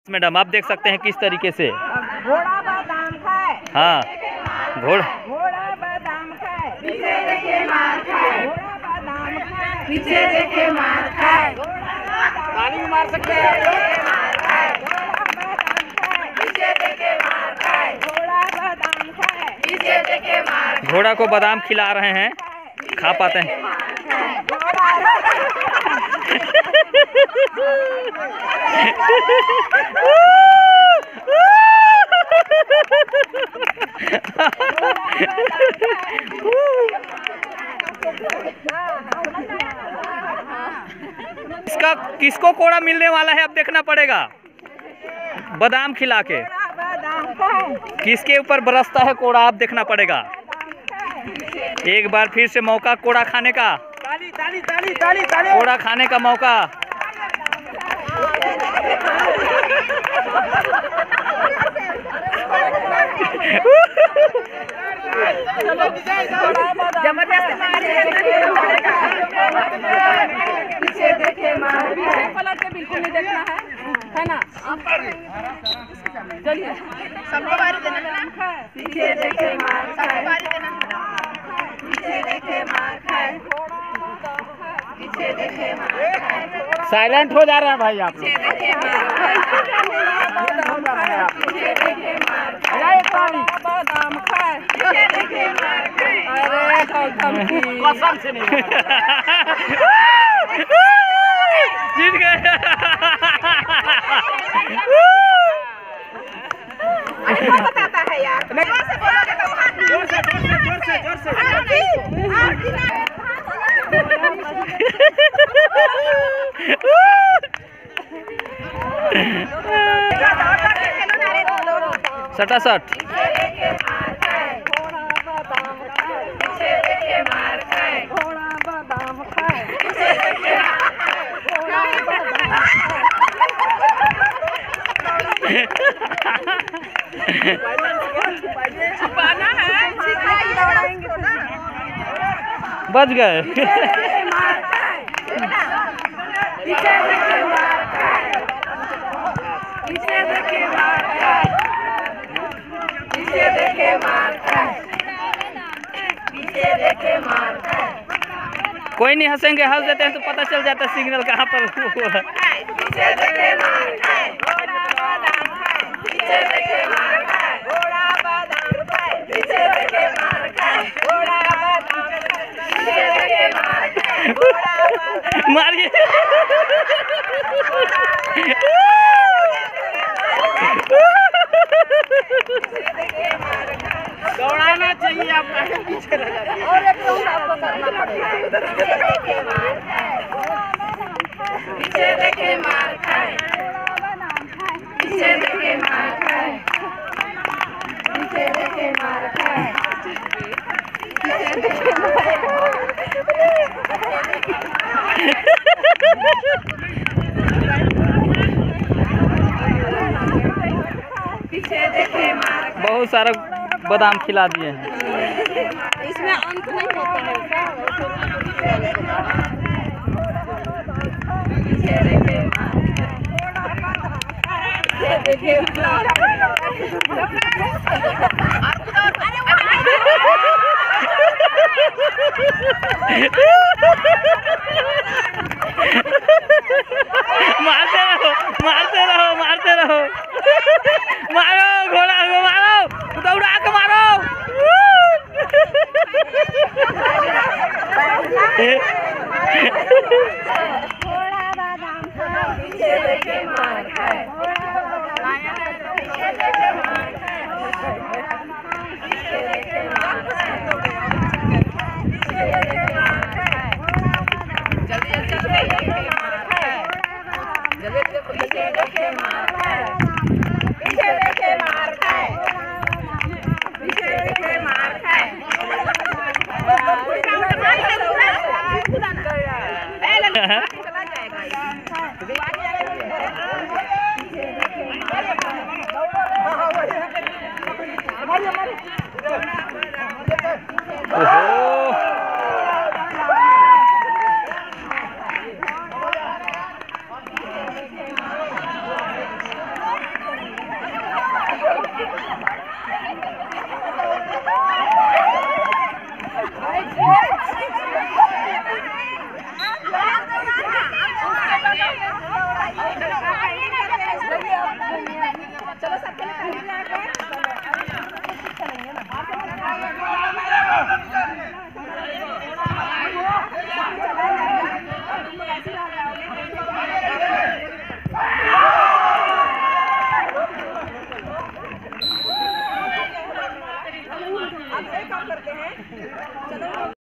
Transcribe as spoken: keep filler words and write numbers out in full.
Madam आप देख सकते हैं किस तरीके से घोड़ा बादाम खाए। हाँ घोड़ा घोड़ा बादाम खाए, पीछे देखे मार खाए। घोड़ा बादाम खाए, पीछे देखे मार खाए। ताली भी मार सकते हैं। घोड़ा बादाम खाए, पीछे देखे मार खाए। घोड़ा बादाम खाए, पीछे देखे मार। घोड़ा को बादाम खिला रहे हैं, खा पाते हैं। इसका किसको कोड़ा मिलने वाला है अब देखना पड़ेगा। बादाम खिला के किसके ऊपर बरसता है कोड़ा अब देखना पड़ेगा। एक बार फिर से मौका कोड़ा खाने का। ताली ताली ताली ताली ताली। कोड़ा खाने का मौका। जबरदस्त मारे पीछे देखे मार। पलट के बिल्कुल नहीं देखना है, है ना। चलिए सबको बारी देना। पीछे देखे मार खाए, बारी देना। पीछे देखे मार खाए, पीछे देखे मार खाए। साइलेंट हो जा रहा है भाई आप लोग। पीछे देखे मार खाए, पीछे देखे मार खाए। बादाम खाए, पीछे देखे मार खाए। अरे कसम से नहीं जीत गए। बताता है यार। जोर से बोलोगे तो जोर से जोर से जोर से जोर से सटा सट। छुपाना है, बच गए। पीछे देखे मार खाए, पीछे देखे मार खाए। पीछे देखे मार खाए, पीछे देखे मार खाए। कोई नहीं हंसेंगे, हंस देते हैं तो पता चल जाता है सिग्नल कहाँ पर हुआ है। पीछे देखे मार खाए, घोड़ा बादाम खाए। पीछे देखे मार खाए, घोड़ा बादाम खाए। पीछे देखे मार खाए, घोड़ा बादाम खाए। पीछे देखे मार खाए, घोड़ा बादाम। मारिए। दौड़ाना चाहिए, आप काहे पीछे लगा दिए। और एक राउंड आपको करना पड़ेगा। पीछे देखे मार खाए, पीछे देखे मार खाए। पीछे देखे मार खाए, पीछे देखे मार खाए। पीछे देखे पीछे देखे मार। बहुत सारा बादाम खिला दिए हैं। इसमें अंत नहीं होता है। पीछे देखे मार, पीछे देखे मार। मारते रहो मारते रहो मारते रहो।